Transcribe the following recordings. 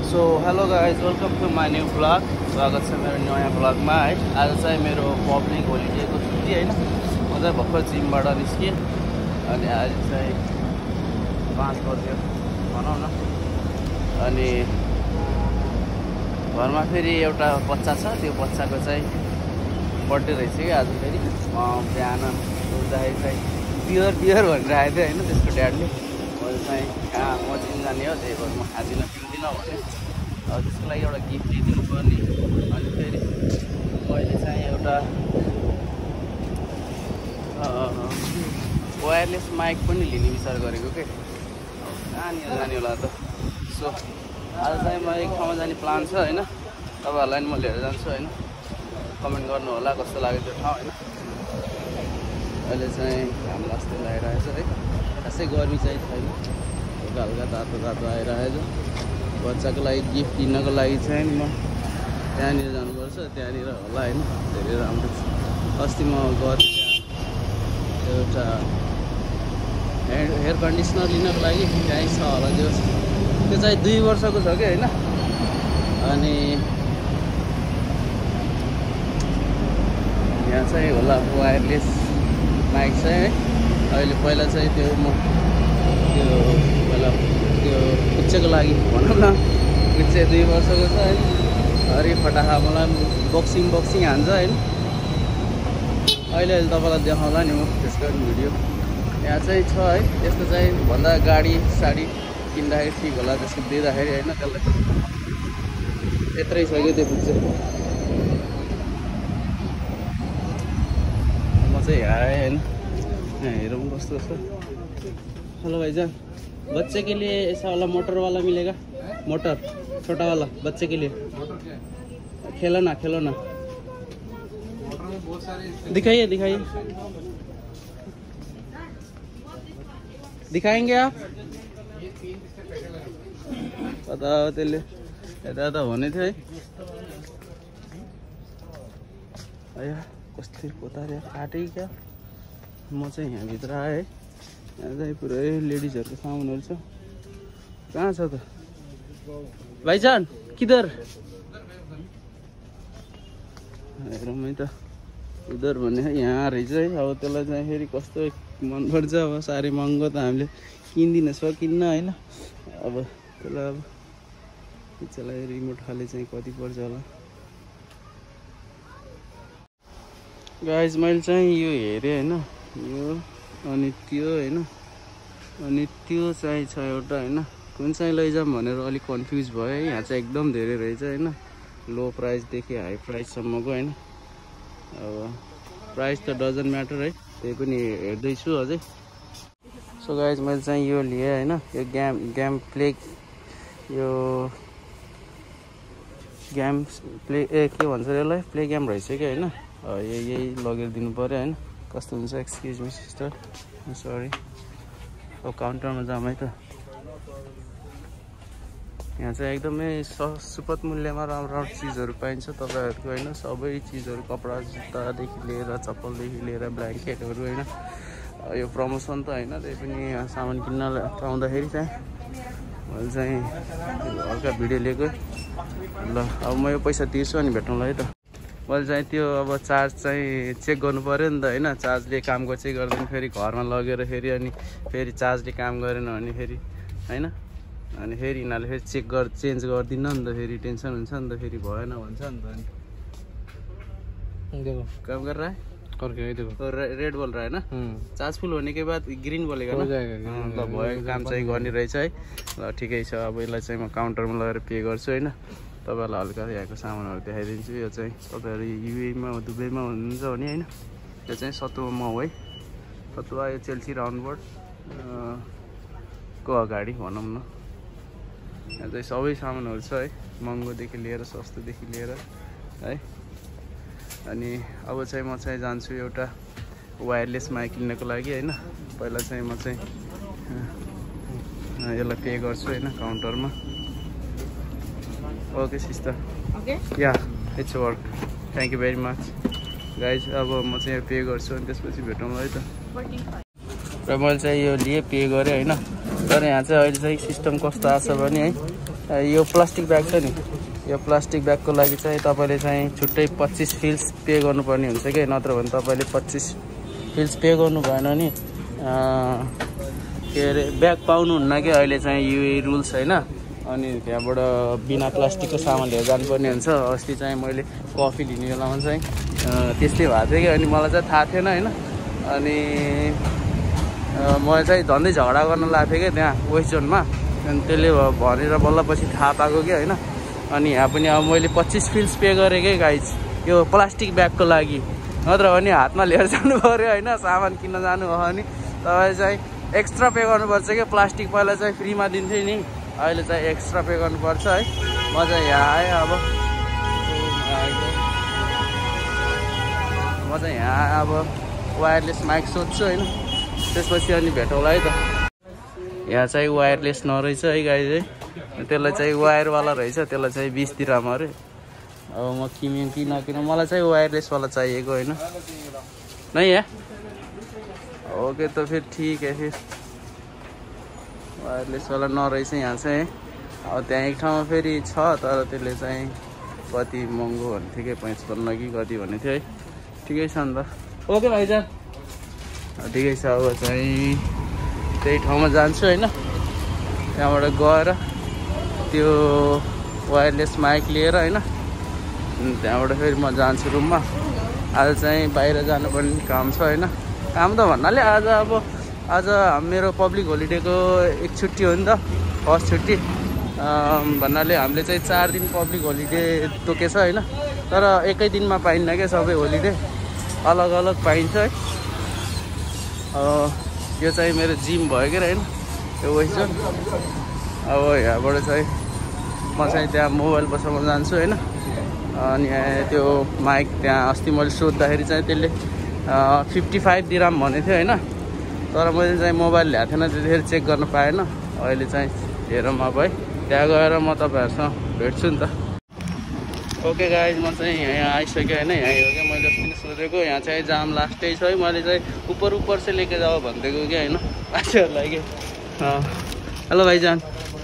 So hello guys, welcome to my new blog. स्वागत छ मेरो नयाँ ब्लगमा है। आज चाहिँ मेरो पब्लिक होलिडेको छुट्टी होइन। म चाहिँ भर्खर जिमबाट निस्केँ अनि आज चाहिँ 5 बज्यो भनौँ न। अनि घरमा फेरि एउटा बच्चा छ, त्यो बच्चाको चाहिँ बर्थडे रहेछ कि आज। फेरि बिहान उठ्दाखेरि चाहिँ बियर भनेर आएको थियो होइन त्यसको ड्याडले। मैले चाहिँ कहाँ म जिम जाने हो, त्यही भएर म खाँदिनँ पिउँदिनँ भने अब त्यसको लागि एउटा गिफ्ट दिनु पर्ने। अनि फेरि मैले चाहिँ एउटा वायरलेस माइक पनि लिने विचार गरेको के। कहाँनिर जाने होला त। सो आज चाहिँ म एक ठाउँमा जाने प्लान छ होइन। तपाईँहरूलाई नि म लिएर जान्छु होइन। कमेन्ट गर्नु होला कस्तो लाग्यो त्यो ठाउँ होइन। अहिले चाहिँ घाम लास्दै लगाइरहेछ है। खासै गर्मी चाहिँ छैन, हल्का हल्का तातो तातो आइरहेछ। बच्चाको लागि गिफ्ट दिनको लागि चाहिँ म त्यहाँनिर जानुपर्छ, त्यहाँनिर होला होइन। धेरै राम्रो छ। अस्ति म गएँ एउटा हेयर कन्डिसनर लिनको लागि, त्यहीँ छ होला त्यो चाहिँ 2 वर्षको छ कि होइन। अनि यहाँ चाहिँ होला वायरलेस माइक चाहिँ है। अहिले पहिला चाहिँ त्यो पहिला त्यो कुच्चेको लागि भनौँ न, कुच्चे 2 वर्षको छ है। अरे फटाहा मलाई बक्सिङ हान्छ होइन। अहिले तपाईँलाई देखाउँला नि म त्यसको भिडियो। यहाँ चाहिँ छ है। त्यस्तो चाहिँ भन्दा गाडी साडी किन्दाखेरि ठिक होला, त्यसको दिँदाखेरि होइन। त्यसलाई यत्रै छ कि त्यो कुच्चे। म चाहिँ आएँ होइन। हेरौँ कस्तो छ। हेलो भाईजान, बच्चे के लिए ऐसा वाला मोटर वाला मिलेगा? मोटर छोटा वाला बच्चे के लिए खिलौना दिखाइए दिखाएंगे आप? पता हो त्यसले यता त हुने थियो है। अया कस्तो पोतारे काटे क्या। म चाहिँ यहाँभित्र आएँ। यहाँ चाहिँ पुरै लेडिजहरूको सामानहरू छ। कहाँ छ त भाइजान, किधर? हेरौँ है त। उधर भन्ने यहाँ रहेछ है। अब त्यसलाई चाहिँ फेरि कस्तो मनपर्छ। अब साह्रै महँगो त हामीले किन्दिन सकिन्न होइन। अब त्यसलाई अब पिक्चरलाई रिमोट खाले चाहिँ कति पर्छ होला। गाइज मैले चाहिँ यो हेरेँ होइन, यो अनि त्यो होइन। अनि त्यो चाहिँ छ एउटा होइन। कुन चाहिँ लैजाऊँ भनेर अलिक कन्फ्युज भयो है। यहाँ चाहिँ एकदम धेरै रहेछ होइन। लो प्राइसदेखि हाई प्राइससम्मको होइन। अब प्राइस त डजन्ट म्याटर है, त्यही पनि हेर्दैछु अझै। सो गाइज मैले चाहिँ यो लिएँ होइन। यो गेम प्ले के भन्छ यसलाई, प्ले गेम रहेछ कि होइन। यही लगेर दिनु पऱ्यो होइन। कस्तो हुन्छ? Excuse me sister, sorry. अब काउन्टरमा जाऊँ है त। यहाँ चाहिँ एकदमै सुपथ मूल्यमा राम्रो चिजहरू पाइन्छ तपाईँहरूको होइन। सबै चिजहरू कपडा जुत्तादेखि लिएर चप्पलदेखि लिएर ब्ल्याङ्केटहरू होइन। यो प्रमोसन त होइन, त्यही पनि सामान किन्न पाउँदाखेरि चाहिँ मैले चाहिँ हल्का भिडियो लिएको। ल अब म यो पैसा तिर्छु अनि भेटौँला है त। मैले चाहिँ त्यो अब चार्ज चाहिँ चेक गर्नु पऱ्यो नि त होइन। चार्जले काम गर्छ गर्दैन, फेरि घरमा लगेर फेरि अनि फेरि चार्जले काम गरेन भने फेरि होइन। अनि फेरि यिनीहरूले फेरि चेन्ज गरिदिन्न नि त। फेरि टेन्सन हुन्छ नि त, फेरि भएन भन्छ नि त। अनि काम गरेर आए रेड बोल रहा है ना। चार्ज फुल होने के बाद ग्रीन बोलेगा ना। ल भयो, काम चाहिँ गर्ने रहेछ है। ल ठिकै छ। अब यसलाई चाहिँ म काउन्टरमा लगेर पे गर्छु होइन। तपाईँहरूलाई हल्का यहाँको सामानहरू देखाइदिन्छु। यो चाहिँ तपाईँहरू युएमा दुबईमा हुनुहुन्छ भने होइन, यो चाहिँ सतुवा मउ है। सतुवा यो चेल्सी राउन्डबोर्ड को अगाडि भनौँ न। यहाँ चाहिँ सबै सामानहरू छ है, महँगोदेखि लिएर सस्तोदेखि लिएर है। अनि अब चाहिँ म चाहिँ जान्छु एउटा वायरलेस माइक लिनको लागि होइन। पहिला चाहिँ म चाहिँ यसलाई पे गर्छु होइन काउन्टरमा। Okay sister, yeah it's work, thank you very much guys. अब म चाहिँ पे गर्छु अनि त्यसपछि भेटौँला है त। र मैले चाहिँ यो लिए पे गरेँ होइन। तर यहाँ चाहिँ अहिले चाहिँ सिस्टम कस्तो आछ भने है, यो प्लास्टिक ब्याग छ नि, यो प्लास्टिक ब्यागको लागि चाहिँ तपाईँले चाहिँ छुट्टै 25 फिल्स पे गर्नुपर्ने हुन्छ कि, नत्र भने तपाईँले 25 फिल्स पे गर्नु भएन नि के अरे ब्याग पाउनुहुन्न कि। अहिले चाहिँ यो रुल्स होइन। अनि त्यहाँबाट बिना प्लास्टिकको सामान लिएर जानुपर्ने हुन्छ। अस्ति चाहिँ मैले कफी लिने बेलामा चाहिँ त्यस्तै भएको थियो कि, अनि मलाई चाहिँ थाहा थिएन होइन। अनि म चाहिँ झन्डै झगडा गर्न लाग्थेँ कि त्यहाँ वेस्ट जोनमा, अनि त्यसले भनेर बल्ल पछि थाहा पाएको कि होइन। अनि यहाँ पनि अब मैले 25 फिल्स पे गरेँ कि गाइज यो प्लास्टिक ब्यागको लागि, नत्र भने हातमा लिएर जानु पऱ्यो होइन, सामान किन्न जानु भयो भने तपाईँ चाहिँ एक्स्ट्रा पे गर्नुपर्छ कि। प्लास्टिक पहिला चाहिँ फ्रीमा दिन्थ्यो नि, अहिले चाहिँ एक्स्ट्रा पे गर्नुपर्छ है। म चाहिँ यहाँ आएँ, अब म चाहिँ यहाँ अब वायरलेस माइक सोध्छु होइन, त्यसपछि अनि भेटौँला है त। यहाँ चाहिँ वायरलेस नरहेछ है गाइज है, त्यसलाई चाहिँ वायरवाला रहेछ, त्यसलाई चाहिँ 20 दिराम अरे। अब म किन्यो कि नकिन, मलाई चाहिँ वायरलेसवाला चाहिएको होइन नहीं है। ओके तो फिर ठीक है, फिर वायरलेसवाला नरहेछ यहाँ चाहिँ। अब त्यहाँ एक ठाउँमा फेरि छ, तर त्यसले चाहिँ कति महँगो भन्थ्यो कि 55 कि कति भन्ने थियो है। ठिकै छ नि त। ओके भाइजान ठिकै छ। अब चाहिँ त्यही ठाउँमा जान्छु होइन, त्यहाँबाट गएर त्यो वायरलेस माइक लिएर होइन, त्यहाँबाट फेरि म जान्छु रुममा। आज चाहिँ बाहिर जानुपर्ने काम छ होइन। काम त भन्नाले आज मेरो पब्लिक होलिडेको एक छुट्टी हो नि त, फर्स्ट छुट्टी भन्नाले हामीले चाहिँ 4 दिन पब्लिक होलिडे तोकेछ होइन। तर एकै दिनमा पाइन्न क्या, सबै होलिडे अलग अलग पाइन्छ है। यो चाहिँ मेरो जिम भयो कि होइन, त्यो वेस्ट जोन। अब यहाँबाट चाहिँ म चाहिँ त्यहाँ मोबाइल बसाउन जान्छु होइन। अनि त्यो माइक त्यहाँ अस्ति मैले सोद्धाखेरि चाहिँ त्यसले 55 दिराम भनेको थियो होइन, तर मैले चाहिँ मोबाइल ल्याएको थिएन त्यतिखेर, चेक गर्न पाएन। अहिले चाहिँ हेरौँ अब है, त्यहाँ गएर म तपाईँहरूसँग भेट्छु नि त। ओके गाइज, म चाहिँ यहाँ आइसकेँ होइन। यहाँ हो क्या, मैले अस्ति नै सोधेको, यहाँ चाहिँ जाम लास्टै छ है। मैले चाहिँ ऊपर से लेके जाओ भनिदिएको कि होइन मान्छेहरूलाई कि। हेलो भाइजान,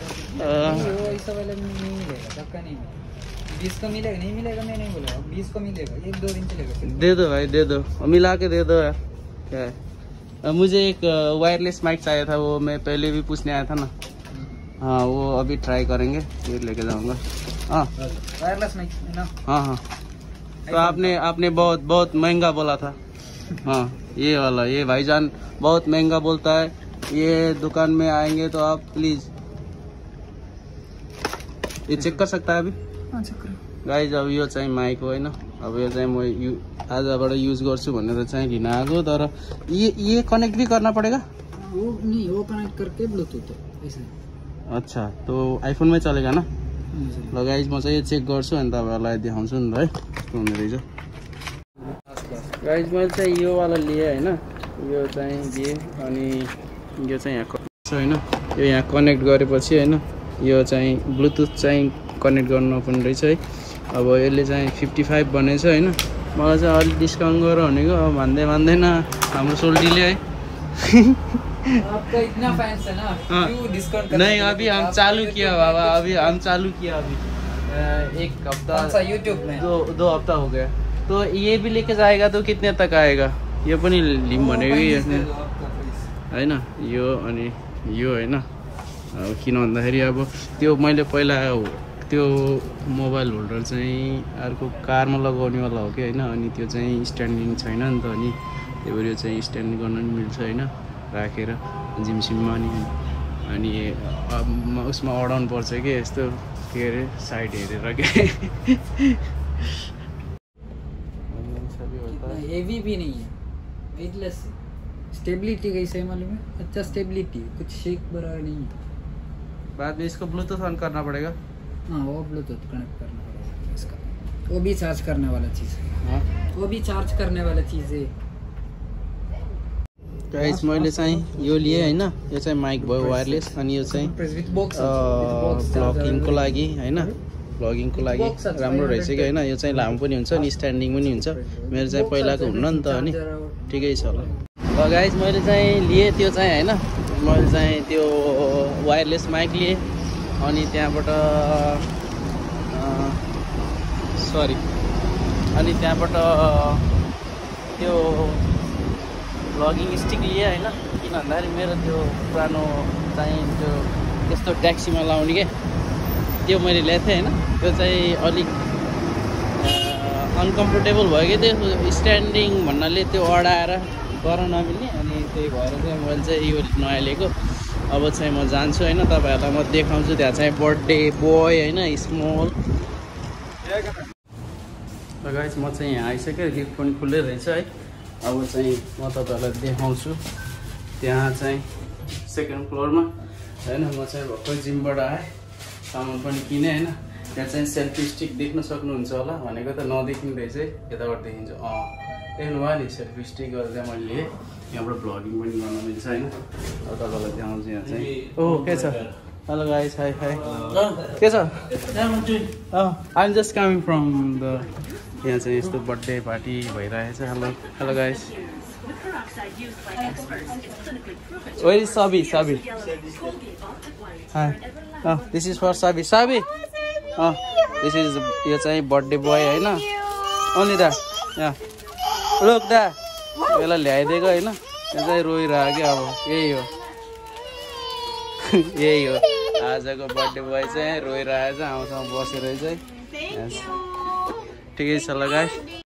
20 को मिलेगा, नहीं मिलेगा मैं नहीं बोला, 20 को मिलेगा, 1-2 दिन चलेगा। दे दो भाई, दे दो, मिला के दे दो यार। क्या है, मुझे एक वायरलेस माइक चाहिए था, वो मैं पहले भी पूछने आया था ना। हाँ वो अभी ट्राई करेंगे, फिर लेके जाऊंगा। हाँ वायरलेस माइक ना। हाँ तो आपने बहुत महंगा बोला था। हाँ ये वाला, ये भाईजान बहुत महंगा बोलता है। ये दुकान में आएंगे तो आप प्लीज ये चेक कर सकता है अभी। गाइज अब यो चाहिँ माइक हो होइन। अब यो चाहिँ म आजबाट युज गर्छु भनेर चाहिँ लिन आएको, तर ये कनेक्ट भी करना पड़ेगा। वो नहीं, वो कनेक्ट करके ब्लूटूथ ऐसे। अच्छा तो आइफोन में चलेगा ना। ल गाइज म चाहिँ यो चेक गर्छु अनि तपाईँहरूलाई देखाउँछु नि त है कस्तो हुँदो रहेछ। गाइज मैले चाहिँ यो वाला लिएँ होइन, यो चाहिँ लिएँ। अनि यो चाहिँ यहाँ छ होइन, यो यहाँ कनेक्ट गरेपछि होइन, यो चाहिँ ब्लुटुथ चाहिँ कनेक्ट गर्नुपर्ने रहेछ है। अब यसले चाहिँ 55 भनेको छ होइन। मलाई चाहिँ अलिक डिस्काउन्ट गर भनेको, अब मान्दैन हाम्रो सोल्टीले है। आपका इतना फैंस है ना, क्यों डिस्काउंट नहीं अभी हम चालू किया बाबा, अभी हम चालू किया अभी 1 हफ्ता, यूट्यूब में 2 हफ्ता हो गया। तो ये भी लेके जाएगा तो कितने तक आएगा, यो पनि लिम भनेको होइन। यो अनि यो होइन, अब किन भन्दाखेरि अब त्यो मैले पहिला त्यो मोबाइल होल्डर चाहिँ अर्को कारमा लगाउनेवाला हो कि होइन। अनि त्यो चाहिँ स्ट्यान्डिङ छैन नि त, अनि त्यही भएर यो चाहिँ स्ट्यान्ड गर्न पनि मिल्छ होइन, राखेर जिमसिममा। अनि उसमा अडाउनु पर्छ कि यस्तो के अरे साइड हेरेर के। हेवी भी नहीं है, वेटलेस। स्टेबिलिटी कैसे है मालूम है? अच्छा स्टेबिलिटी, कुछ शेक बराबर नहीं है। बाद में इसको ब्लूटूथ ऑन करना पड़ेगा। हाँ वो ब्लूटूथ कनेक्ट करना पड़ेगा इसका, वो भी चार्ज करने वाला चीज़ है। हाँ वो भी चार्ज करने वाला चीज़ है। गाइस मैले चाहिँ यो लिए हैन, यो चाहिँ माइक भयो वायरलेस। अनि यो चाहिँ ब्लगिङको लागि हैन, ब्लगिङको लागि राम्रो रहेछ कि हैन। यो चाहिँ लामो पनि हुन्छ अनि स्ट्यान्डिङ पनि हुन्छ। मेरो चाहिँ पहिलाको हुन्न नि त, अनि ठिकै छ होला। ल गाइस मैले चाहिँ लिए त्यो चाहिँ हैन, मैले चाहिँ त्यो वायरलेस माइक लिए। अनि त्यहाँबाट सरी अनि त्यहाँबाट त्यो भ्लगिङ स्टिक लिए होइन। किन भन्दाखेरि मेरो त्यो पुरानो चाहिँ त्यो त्यस्तो ट्याक्सीमा लाउने के त्यो मैले ल्याएको थिएँ होइन। त्यो चाहिँ अलिक अनकम्फोर्टेबल भयो कि त्यो स्ट्यान्डिङ भन्नाले त्यो अडाएर गर्न नमिल्ने। अनि त्यही भएर चाहिँ मैले चाहिँ यो नयाँ लिएको। अब चाहिँ म जान्छु होइन, तपाईँहरूलाई म देखाउँछु त्यहाँ चाहिँ बर्थडे बोय होइन स्मल। गाइस म चाहिँ यहाँ आइसकेँ, गिफ्ट पनि खुल्लै रहेछ है। अब चाहिँ म तपाईँहरूलाई देखाउँछु त्यहाँ चाहिँ सेकेन्ड फ्लोरमा होइन। म चाहिँ भर्खर जिमबाट आएँ, सामान पनि किनेँ होइन। त्यहाँ चाहिँ सेल्फी स्टिक देख्न सक्नुहुन्छ होला, भनेको त नदेखिने रहेछ है, यताबाट देखिन्छ। देख्नुभयो नि सेल्फी स्टिक गरेर चाहिँ मैले लिएँ। यहाँबाट भ्लगिङ पनि गर्न मिल्छ होइन। अब तपाईँलाई देखाउँछु यहाँ चाहिँ। ओह के छ? Hello guys, hi hi. के छ? I am just coming from the यहाँ चाहिँ यस्तो बर्थडे पार्टी भइरहेछ। Hello hello guys. Where is Sabi? Sabi this is for साबी। साबी दिस इज यो चाहिँ बर्थडे बोय होइन। ओन्ली दा यहाँ लोक दा यसलाई ल्याइदिएको होइन। यहाँ चाहिँ रोइरहेको क्या। अब यही हो यही हो आजको बर्थडे बोय चाहिँ रोइरहेछ, आउँछ बसेर चाहिँ। ठिकै छ ल गाइस।